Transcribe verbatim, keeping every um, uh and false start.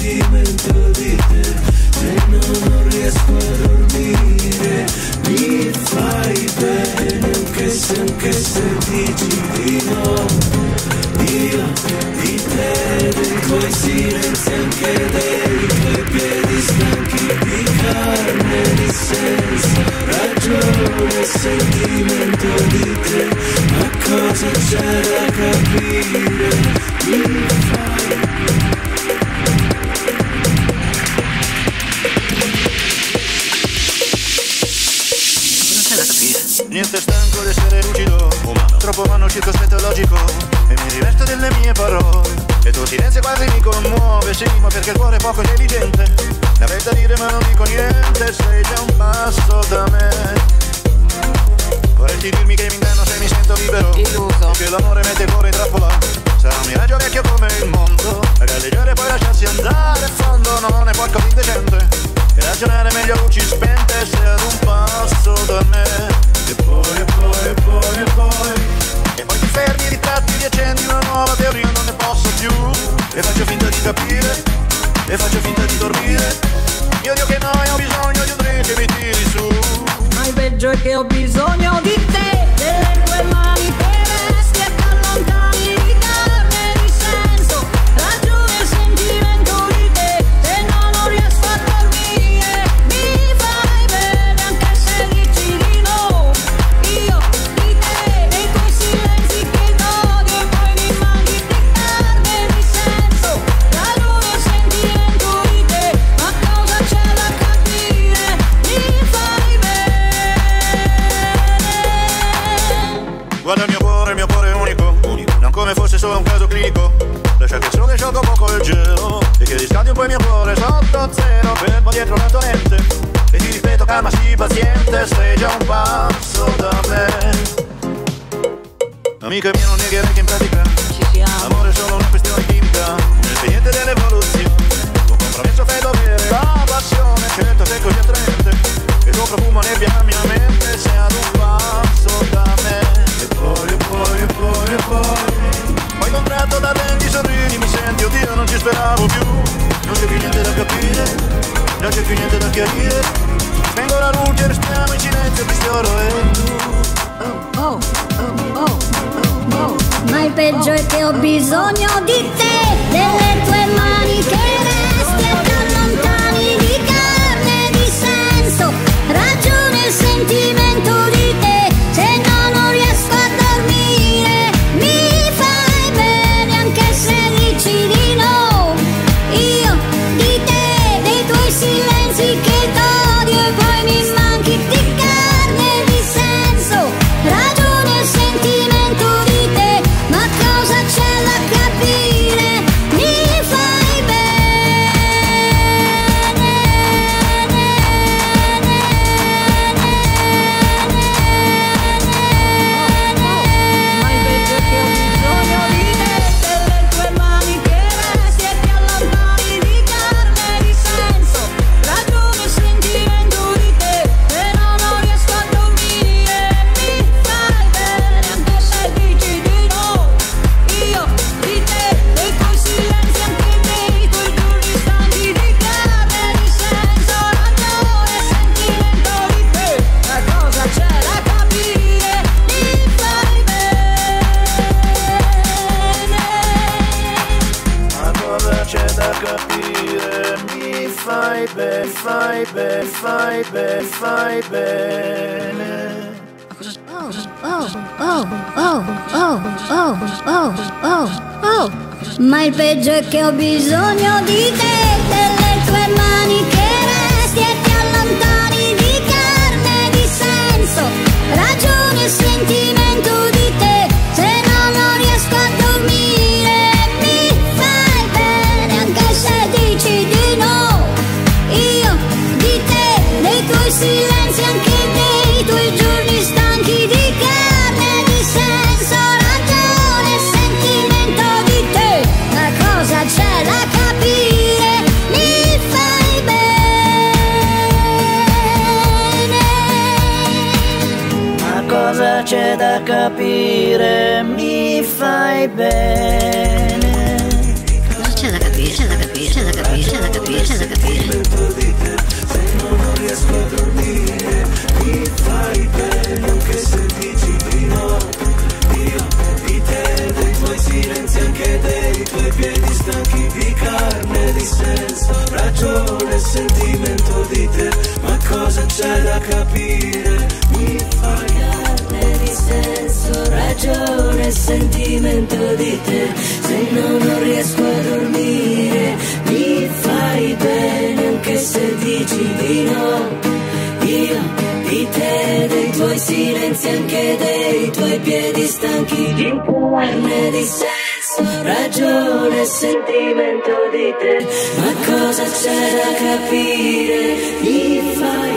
sentimento di te, se no non riesco a dormire. Mi fai bene anche se, anche se dici di no. Io di te, dei tuoi silenzi, anche dei tuoi piedi stanchi di carne, di senso, ragione, sentimento di te. Ma cosa c'è da capire? Mi fai niente stanco di essere lucido, umano. Troppo vanno circospetto e logico, e mi rivesto delle mie parole. E tuo silenzio quasi mi commuove, sì, ma perché il cuore è poco intelligente. Ne avrei da dire ma non dico niente, sei già un passo da me. Vorresti dirmi che mi inganno se mi sento libero, illuso, che l'amore mette il cuore in trappola. Sarà un miraggio vecchio come il mondo, a galleggiare e poi lasciarsi andare a fondo non è qualcosa di indecente. E ragionare meglio a luci spente, sei ad un passo da me. E poi, e poi, e poi, e poi E poi ti fermi, ritratti, riaccendi una nuova teoria, non ne posso più. E faccio finta di capire, e faccio finta di dormire. Io dico che noi ho bisogno di un drink che mi tiri su. Ma il peggio è che ho bisogno di te, delle tue mani che resti e ti allontani di carne, di senso, ragione e sentimento di te. Se no non riesco a dormire. Mi fai bene anche se dici di no. Io di te, dei tuoi silenzi che odio, e poi mi manchi di carne, di senso, ragione e sentimento di te. Ma cosa c'è da capire? Mi fai bene. Guarda il mio cuore, il mio cuore è unico, unico, non come fosse solo un caso clinico. Lascia che sole sciolga un poco il gelo e che riscaldi un po' il mio cuore sotto zero. Fermo dietro la torrente e ti ripeto calma, sii paziente, sei già un passo da me. Amica mia, non negherei che in pratica Ci siamo. l'amore è solo una questione chimica, nel niente dell'evoluzione. Un compromesso fai dovere, la passione, certo sei così attraente, che il tuo profumo nebbiami la mente, sei ad un passo da me. e poi, e poi, e poi, e poi Poi da un tratto da denti sorridi, mi senti, oddio non ci speravo più. Non c'è più niente da capire, non c'è più niente da chiarire. Spengo la luce, restiamo in silenzio, ti sfioro e tu. Oh, oh, oh, oh, oh. Ma il peggio è che ho bisogno di te, delle tue mani che resti e ti allontani di carne, di senso, ragione e sentimento di te. Se no non riesco a dormire. Mi fai bene anche se dici di no. Io di te, dei tuoi silenzi che t'odio, e poi mi manchi di carne, di senso, ragione e sentimento di te. Ma cosa c'è da capire? Mi fai bene. Ma il peggio è che ho bisogno di te, delle tue mani che resti e ti allontani di carne, di senso, ragione e sentimento di te. Se no non riesco a dormire. Mi fai bene anche se dici di no. Io di te, dei tuoi silenzi, anche dei tuoi giorni stanchi di carne, di senso, ragione e sentimento di te. Ma cosa c'è da capire? Mi fai bene. Ma cosa c'è da capire? Mi fai bene, fai bene, fai bene, fai bene. Oh, oh, oh, oh, oh, oh, oh, oh. Ma il peggio è che ho bisogno di te, delle tue mani che resti e ti allontani di carne, di senso, ragione e sentimento di te. Se no non riesco a dormire. Mi fai bene anche se dici di no. Io di te, dei tuoi silenzi, anche dei tuoi giorni stanchi di carne, di senso, ragione e sentimento di te. Ma cosa c'è da capire? Mi fai bene. Ma cosa c'è da capire? Mi fai bene. Cosa c'è da capire? C'è da capire, c'è da capire, c'è da Sì, c'è da capire. Di te, se no non riesco a dormire, mi fai bene anche se dici di no. Io di te, dei tuoi silenzi, anche dei tuoi piedi stanchi di carne, di senso, ragione e sentimento di te. Ma cosa c'è da capire? Mi fai carne di senso, ragione e sentimento di te. Se no non riesco a dormire, mi fai bene anche se dici di no. Io di te, dei tuoi silenzi, anche dei tuoi piedi stanchi di carne, di senso, ragione e sentimento di te. Ma cosa c'è da capire? Mi fai